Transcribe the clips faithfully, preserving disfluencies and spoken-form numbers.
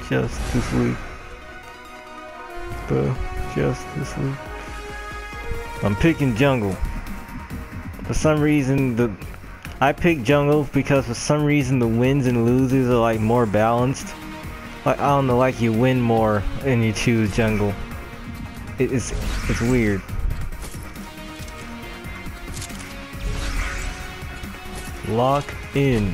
Just to sleep. Bro, just to sleep. I'm picking jungle. For some reason, the I picked jungle because for some reason the wins and losers are like more balanced. Like I don't know, like you win more and you choose jungle. It, it's it's weird. Lock in.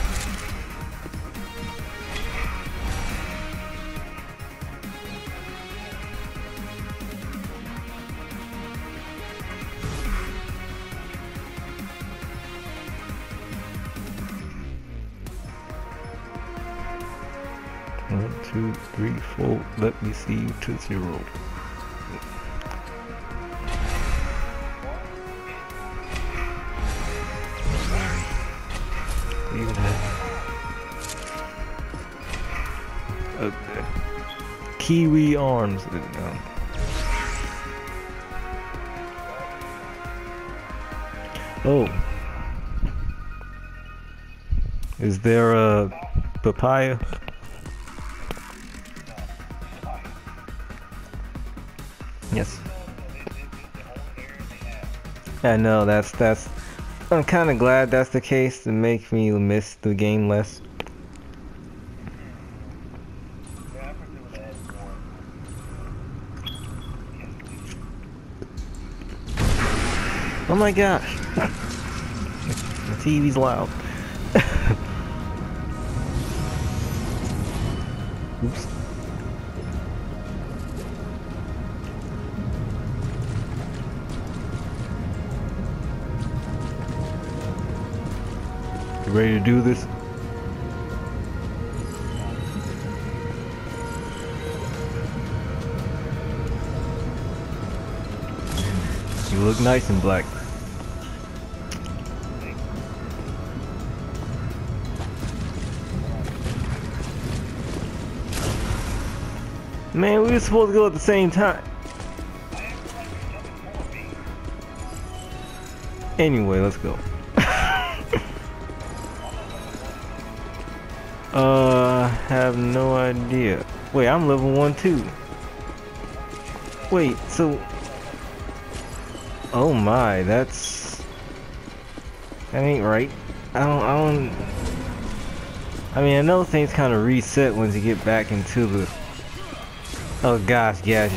One, two, three, four. Let me see you to zero. Even okay. Kiwi arms. No. Oh. Is there a papaya? Yes. I know that's that's I'm kinda glad that's the case to make me miss the game less. Oh my gosh. The T V's loud. Oops. You ready to do this? You look nice in black. Man, we were supposed to go at the same time. Anyway, let's go. uh, have no idea. Wait, I'm level one too. Wait, so... Oh my, that's... That ain't right. I don't, I don't... I mean, I know things kind of reset once you get back into the... Oh gosh, Gadget.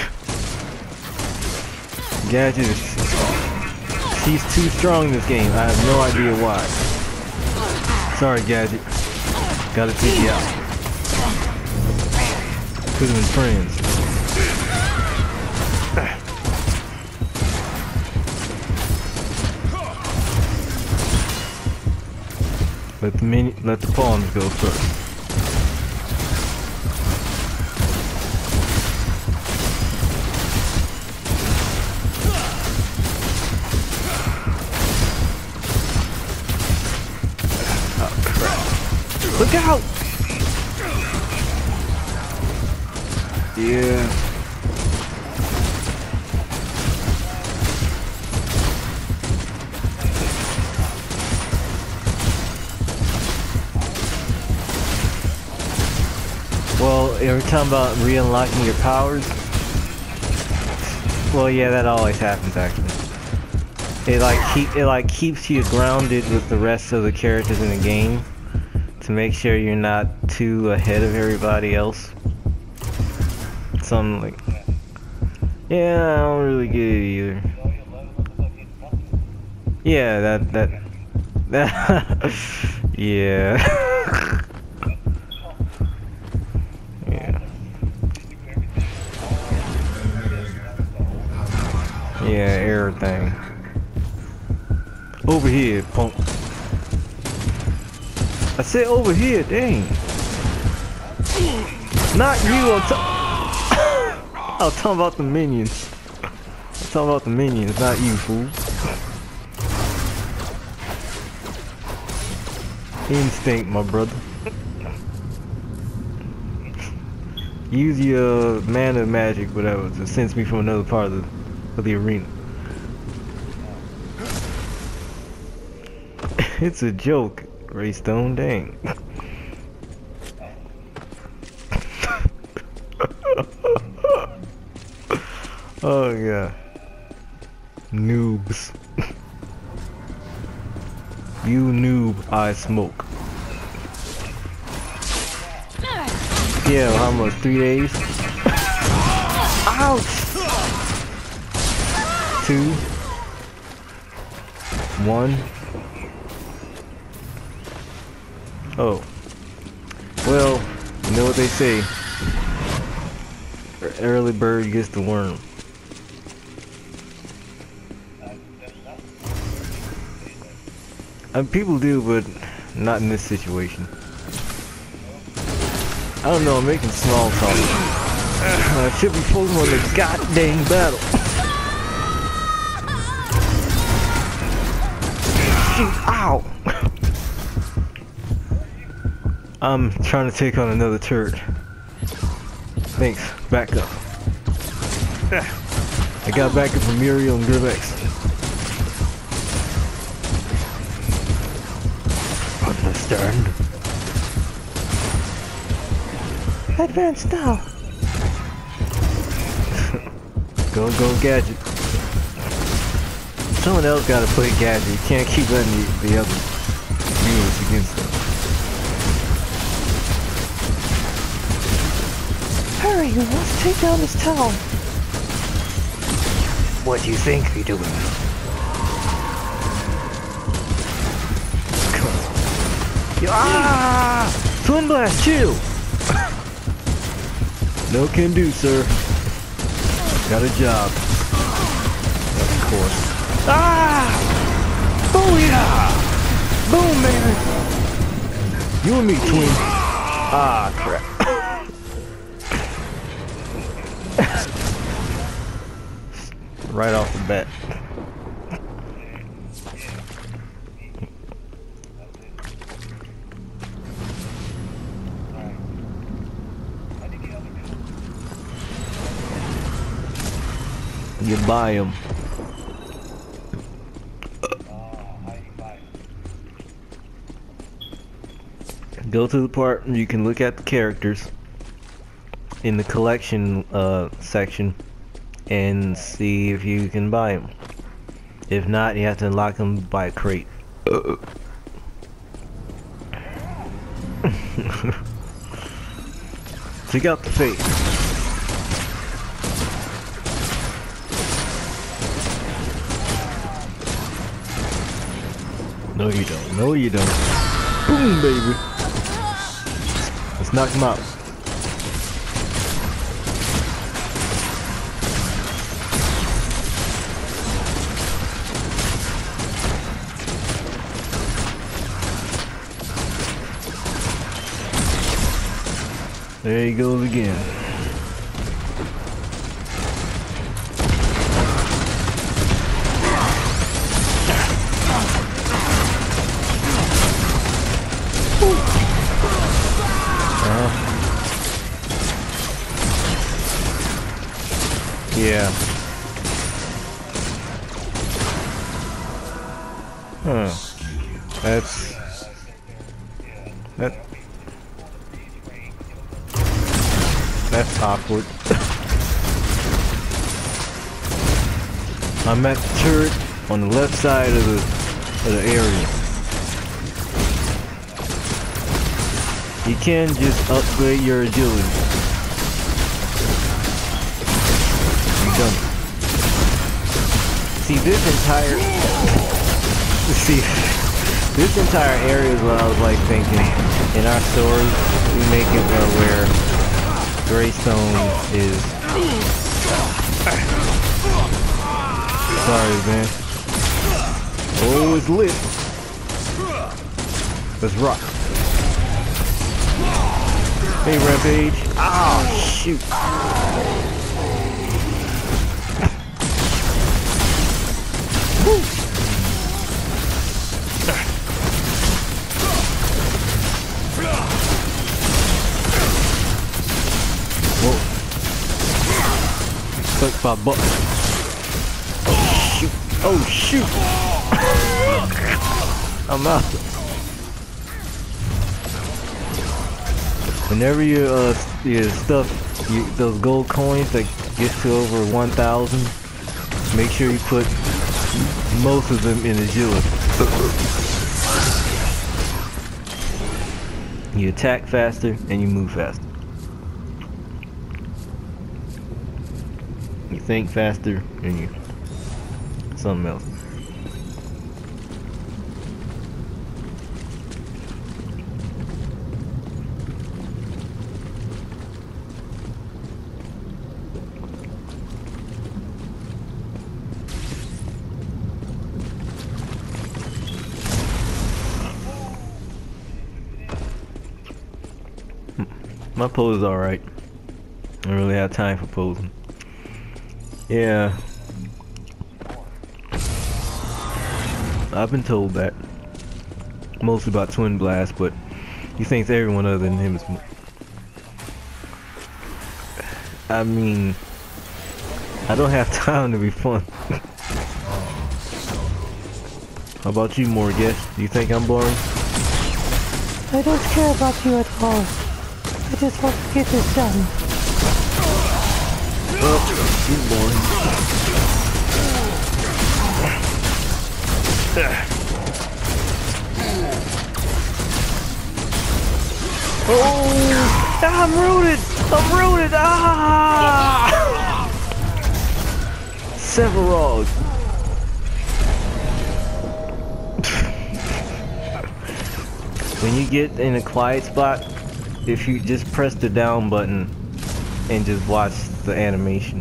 Gadget is... She's too strong in this game. I have no idea why. Sorry, Gadget. Gotta take you out. Could've been friends. Let the mini, let the pawns go first. Look out! Yeah. Well, every time about re-unlocking your powers. Well, yeah, that always happens actually. It like keep it like keeps you grounded with the rest of the characters in the game. To make sure you're not too ahead of everybody else. Something like... Yeah, I don't really get it either. Yeah, that... that... that yeah. Yeah. Yeah, everything. Over here, punk. I said over here, dang. Not you, I'm, ta I'm talking about the minions. I'm talking about the minions, not you, fool. Instinct, my brother. Use your mana magic, whatever, to sense me from another part of the, of the arena. It's a joke. Greystone, dang. Oh yeah. Noobs. You noob, I smoke. Yeah, how much? Three days? Ouch! Two. One. Oh. Well, you know what they say. Early bird gets the worm. I mean, people do, but not in this situation. I don't know, I'm making small talk. I should be focused on the goddamn battle. Shoot, ow! I'm trying to take on another turret. Thanks, back up. I got backup from Muriel and Grivex. Understand? Advance now. Go, go, Gadget. Someone else gotta play Gadget. You can't keep letting the, the other viewers against them. Hurry, we must take down this town. What do you think you're doing? Come on. Ah! Twin Blast, chill! No can do, sir. Got a job. Of course. Ah! Booyah! Boom, baby! You and me, twin. Ah, crap. Right off the bat. You buy them. Go to the part where you can look at the characters in the collection uh, section and see if you can buy them. If not, you have to unlock them by a crate. Check out the face. No you don't. No you don't. Boom, baby. Let's knock him out. There he goes again. Uh, yeah. Huh. That's that. That's awkward. I'm at the turret on the left side of the of the area. You can just upgrade your agility. You done it. See this entire see this entire area is what I was like thinking. In our story, we make it uh, where Greystone is. Sorry, man. Oh, it's lit. Let's rock. Hey, Rampage. Oh, shoot. Woo. Whoa. Click my butt. Oh, shoot. Oh, shoot. I'm out. Whenever your uh your stuff, you, those gold coins that gets to over one thousand, make sure you put most of them in agility. You attack faster and you move faster. You think faster and you something else. My pose is alright. I don't really have time for posing. Yeah. I've been told that. Mostly about Twin Blast, but he thinks everyone other than him is... I mean... I don't have time to be fun. How about you, Morgesh? Do you think I'm boring? I don't care about you at all. I just want to get this done. Oh, he's boring. Oh, I'm rooted! I'm rooted! Ah! Severog. When you get in a quiet spot, if you just press the down button and just watch the animation.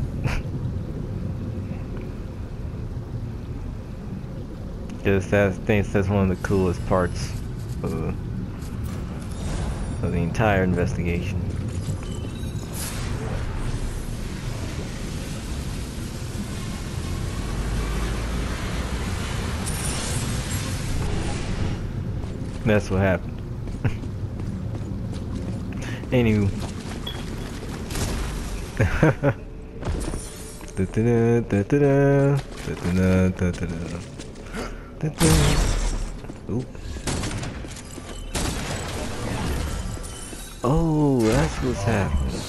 Just that, I think that's one of the coolest parts of the, of the entire investigation. That's what happened. Anywho. Ooh. Oh, that's what's happening.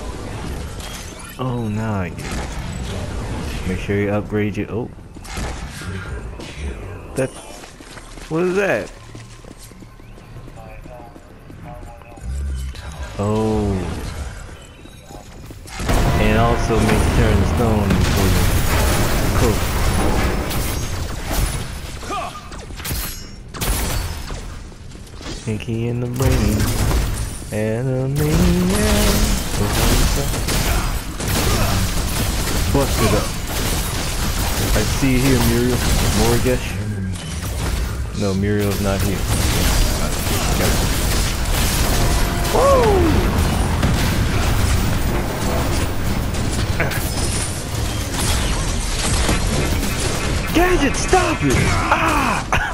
Oh, now I get it. Make sure you upgrade your... Oh. That... What is that? Oh. And also makes turn the stone before you cook. Pinky in the brain. Enemy. Bust it up. I see you here, Muriel. Morgesh. No, Muriel's not here. Okay. Woo! Gadget, stop it! Ah!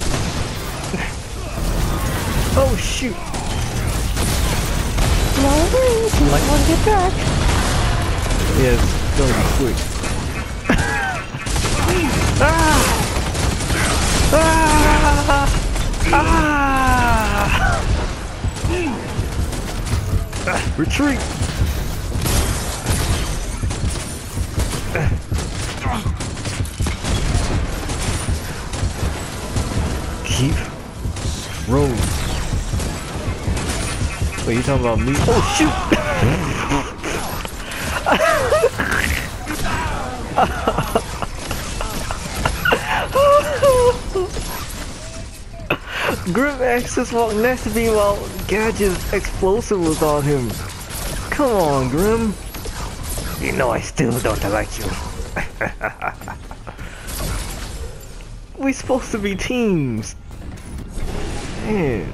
Oh shoot! No worries, you might want to get back. Yeah, it's gonna be quick. Ah! Ah! Ah! Retreat! Keep rolling. Wait, you talking about me? Oh shoot! Grim Axis walked next to me while Gadget's explosive was on him. Come on, Grim. You know I still don't like you. We supposed to be teams. Man.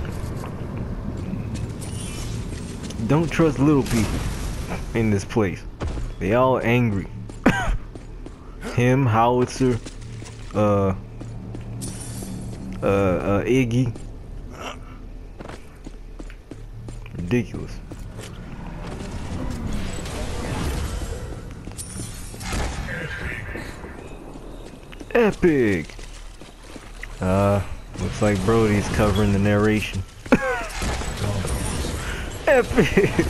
Don't trust little people in this place. They all angry. Him, Howitzer, uh, uh, uh, Iggy. Ridiculous. Epic. Uh, looks like Brody's covering the narration. epic!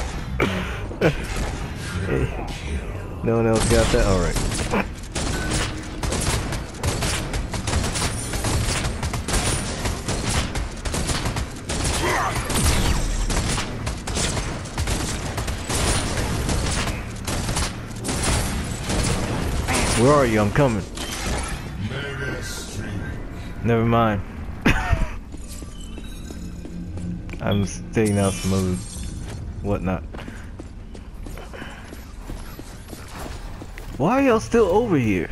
Hey, no one else got that? Alright. Where are you? I'm coming. Never mind. I'm staying out smooth. Whatnot. Why are y'all still over here?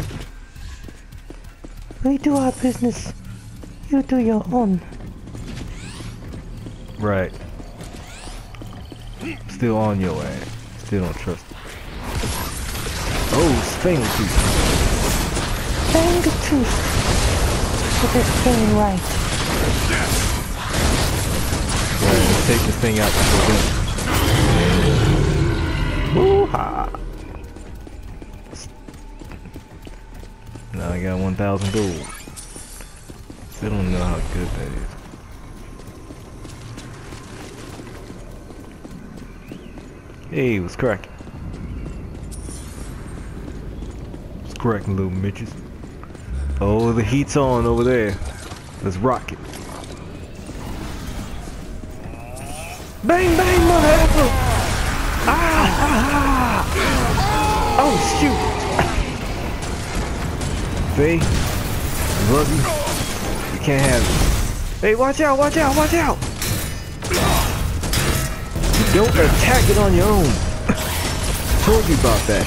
We do our business. You do your own. Right. Still on your ass. Still don't trust it. Oh, Fang Tooth. Fang Tooth. With his thing right. Right, let's take this thing out before then. Woo-ha! Now I got one thousand gold. Still don't know how good that is. Hey, what's cracking? What's cracking, little Mitches? Oh, the heat's on over there. Let's rock it. Bang, bang, mother effer! Ah, ah, ah! Oh, shoot! Faye, love you. You can't have it. Hey, watch out, watch out, watch out! Don't attack it on your own. Told you about that.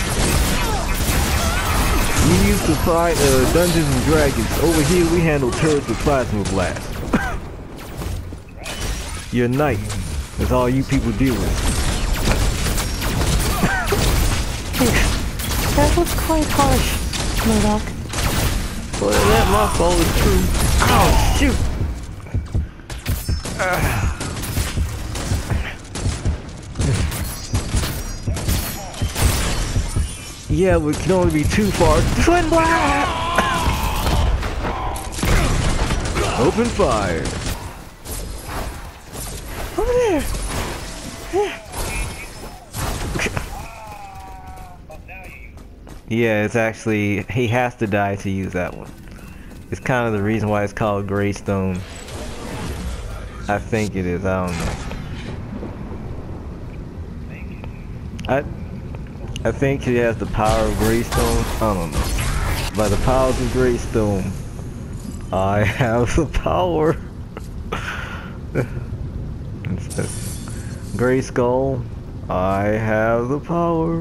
You used to fight uh, Dungeons and Dragons. Over here we handle turrets with plasma blast. You're a knight. That's all you people deal with. That was quite harsh, Murdoch. Well, that my fault is true. Oh, shoot! Uh. Yeah, we can only be too far. Twin blast! Open fire. Over there. Yeah, it's actually, he has to die to use that one. It's kind of the reason why it's called Greystone. I think it is, I don't know. I I think he has the power of Greystone. I don't know. By the powers of Greystone, I have the power. Gray Skull, I have the power.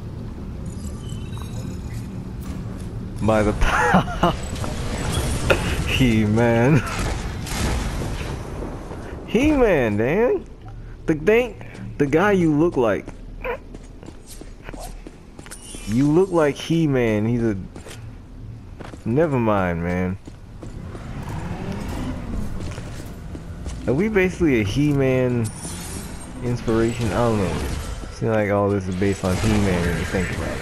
By the power. He-Man. He-Man, Dan. The thing, the guy you look like. You look like He-Man. He's a... Never mind, man. Are we basically a He-Man inspiration? I don't know. Seems like all this is based on He-Man when you think about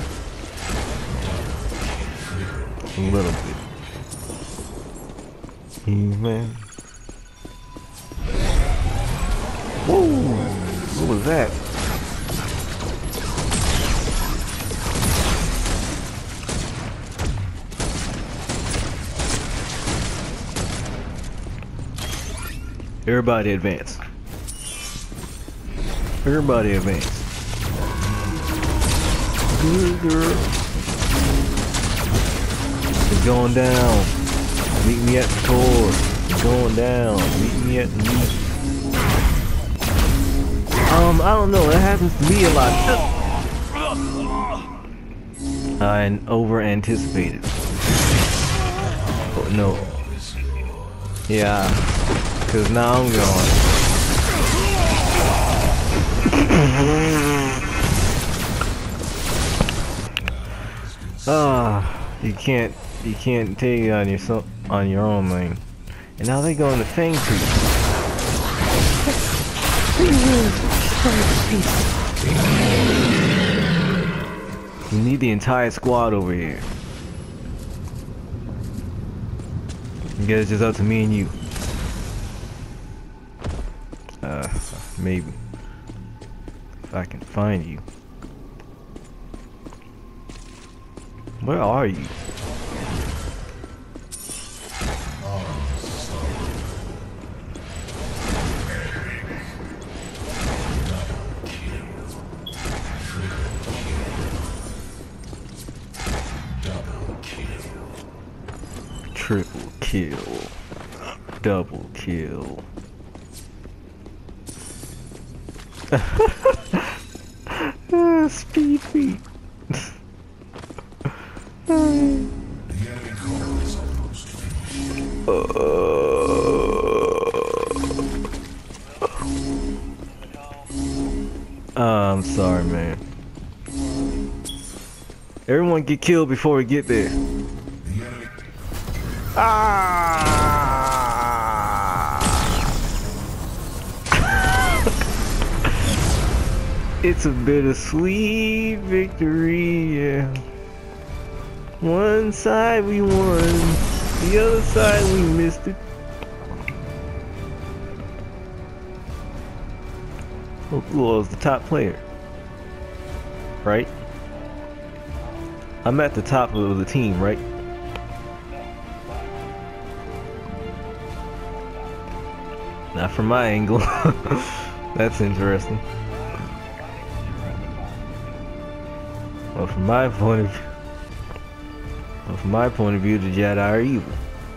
it. A little bit. He-Man. Whoa! What was that? Everybody advance. Everybody advance. Good girl. It's going down. Meet me at the core. It's going down. Meet me at the meet. Um, I don't know. That happens to me a lot. I over anticipated. Oh, no. Yeah. Cause now I'm going. Ah, you can't, you can't take it on your so on your own, man. And now they go into Fang Tooth. You need the entire squad over here. I guess it's just up to me and you. Uh, Maybe. If I can find you. Where are you? Triple kill. Double kill. Ah, speed feet. Uh, I'm sorry, man. Everyone get killed before we get there. Ah! It's a bittersweet victory, yeah. One side we won, the other side we missed it. Oh, who was the top player? Right? I'm at the top of the team, right? Not from my angle. That's interesting. Well, from my point of view, well, from my point of view, the Jedi are evil.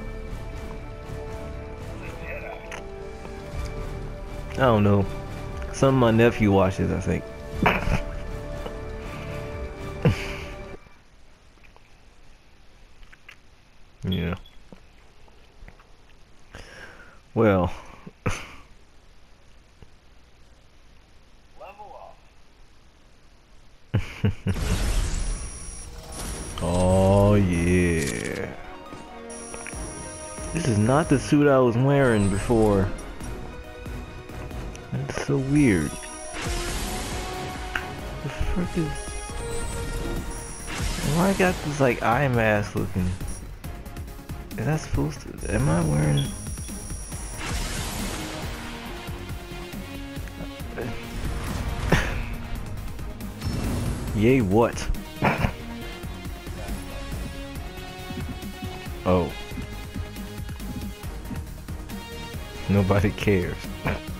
I don't know. Some of my nephew watches, I think. Yeah. Well. Oh yeah. This is not the suit I was wearing before. That's so weird. The frick is... Why I got this like eye mask looking? Is that supposed to... Am I wearing... Yay, what? Oh. Nobody cares.